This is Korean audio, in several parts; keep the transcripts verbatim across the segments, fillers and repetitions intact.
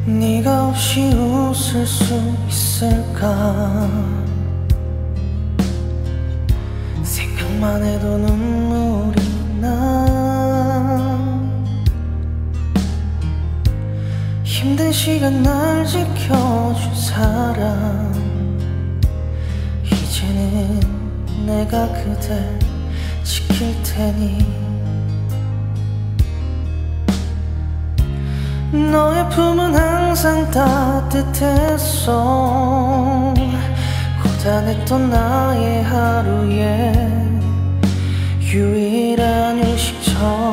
네가 없이 웃을 수 있을까? 생각만 해도 눈물이 나. 힘든 시간 날 지켜준 사람, 이제는 내가 그댈 지킬 테니. 너의 품은 항상 따뜻했어. 고단했던 나의 하루에 유일한 휴식처.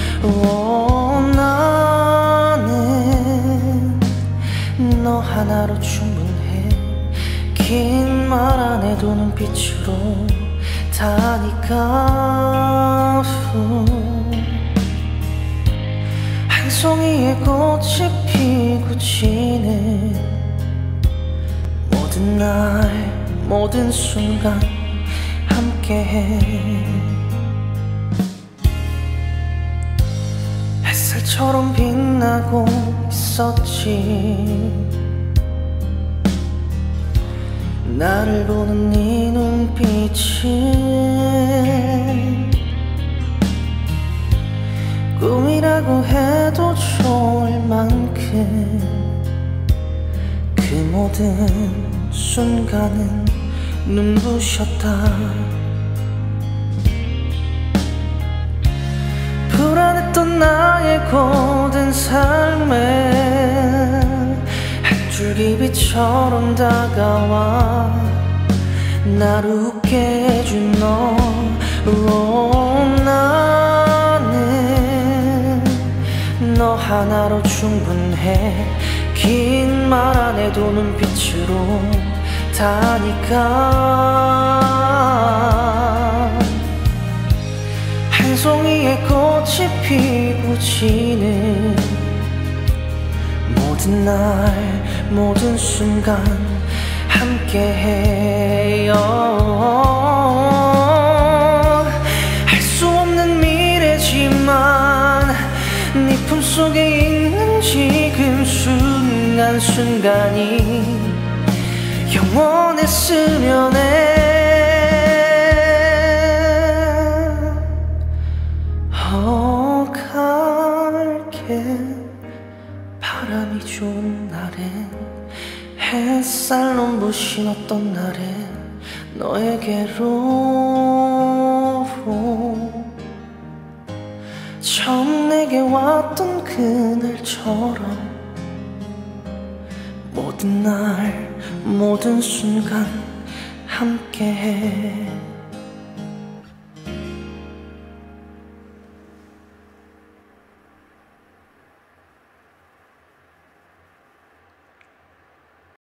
나는 너 하나로 충분해. 긴 말 안 해도 눈빛으로 다니까. 한 송이의 꽃이 피고 지는 모든 날 모든 순간 함께해. 햇살처럼 빛나고 있었지. 나를 보는 네 눈빛은 꿈이라고 해도 좋을 만큼 그 모든 순간은 눈부셨다. 불안했던 나의 고된 삶에 한 줄기 빛처럼 다가와 나를 웃게 해준 너. 나는 너 하나로 충분해. 긴 말 안 해도 눈빛으로 다니까. 한 송이의 꽃이 피고 지는 모든 날 모든 순간 함께해요. 할 수 없는 미래지만 네 품속에 있는 지금 순간순간이 영원했으면 해. 어, 갈게. 바람이 좋은 날엔, 햇살 눈부신 어떤 날엔 너에게로 처음 내게 왔던 그날처럼 모든 날 모든 순간 함께해.